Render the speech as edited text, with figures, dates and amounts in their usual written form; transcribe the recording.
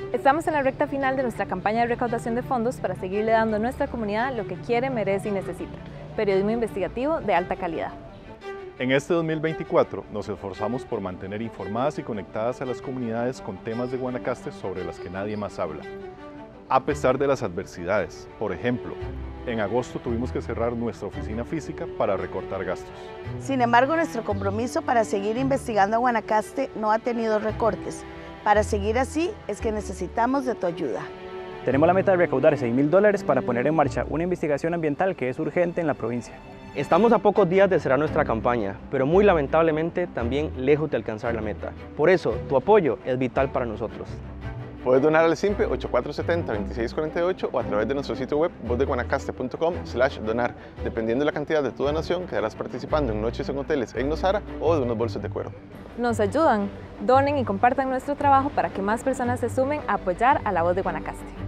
Estamos en la recta final de nuestra campaña de recaudación de fondos para seguirle dando a nuestra comunidad lo que quiere, merece y necesita. Periodismo investigativo de alta calidad. En este 2024 nos esforzamos por mantener informadas y conectadas a las comunidades con temas de Guanacaste sobre las que nadie más habla. A pesar de las adversidades, por ejemplo, en agosto tuvimos que cerrar nuestra oficina física para recortar gastos. Sin embargo, nuestro compromiso para seguir investigando a Guanacaste no ha tenido recortes. Para seguir así es que necesitamos de tu ayuda. Tenemos la meta de recaudar $6.000 para poner en marcha una investigación ambiental que es urgente en la provincia. Estamos a pocos días de cerrar nuestra campaña, pero muy lamentablemente también lejos de alcanzar la meta. Por eso, tu apoyo es vital para nosotros. Puedes donar al SIMPE 8470-2648 o a través de nuestro sitio web vozdeguanacaste.com/donar. Dependiendo de la cantidad de tu donación, quedarás participando en noches en hoteles en Nosara o de unos bolsos de cuero. Nos ayudan, donen y compartan nuestro trabajo para que más personas se sumen a apoyar a La Voz de Guanacaste.